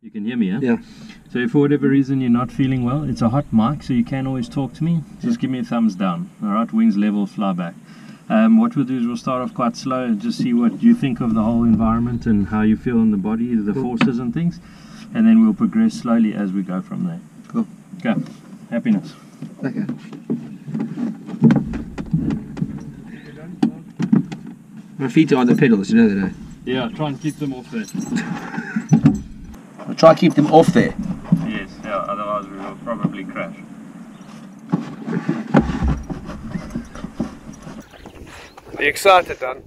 You can hear me, yeah? Yeah. So if for whatever reason you're not feeling well, it's a hot mic, so you can always talk to me. Just give me a thumbs down. Alright, wings level, fly back. What we'll do is we'll start off quite slow and just see what you think of the whole environment and how you feel in the body, the forces and things. And then we'll progress slowly as we go from there. Cool. Okay. Happiness. Okay. My feet are on the pedals, you know that, eh? Yeah, try and keep them off there. I'll try and keep them off there. Yes, yeah, otherwise we will probably crash. Are you excited, Don?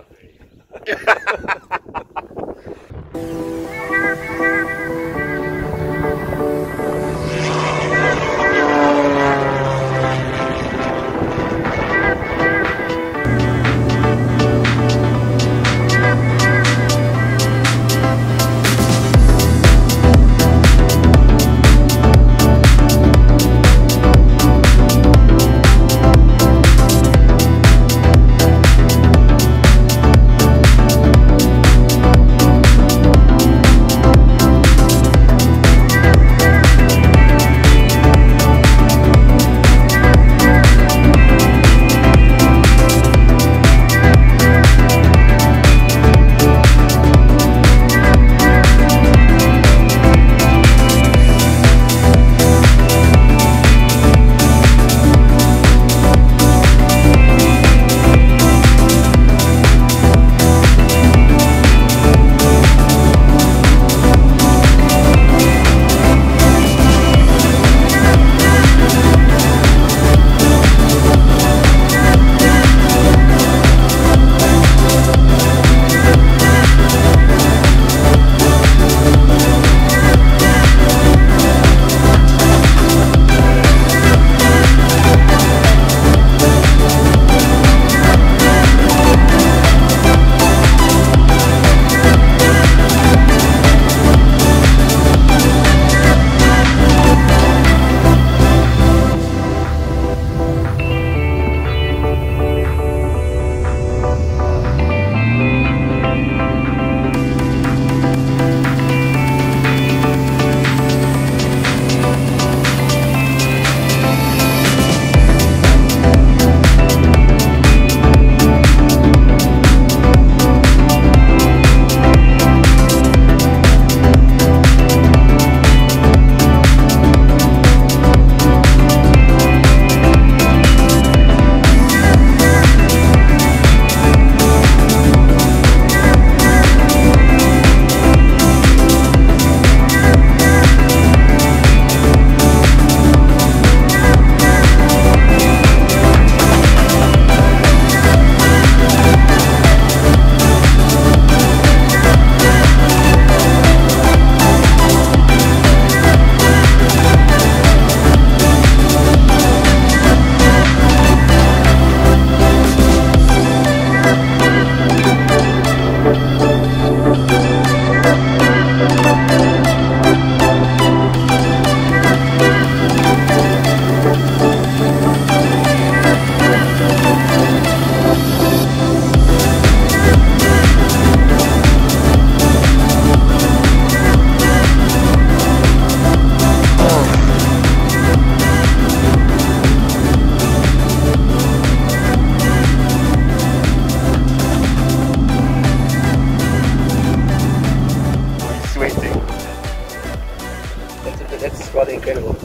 That's rather incredible.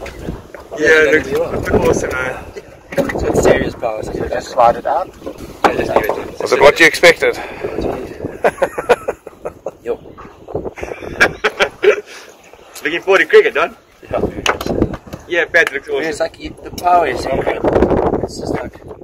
Yeah, it looks awesome, man. So it's serious power, so you just slide it out. Just leave it. Was it what you expected? Yo. Looking forward to cricket, Don? Yeah. Yeah, Patrick's awesome. It's like the power is incredible. It's just like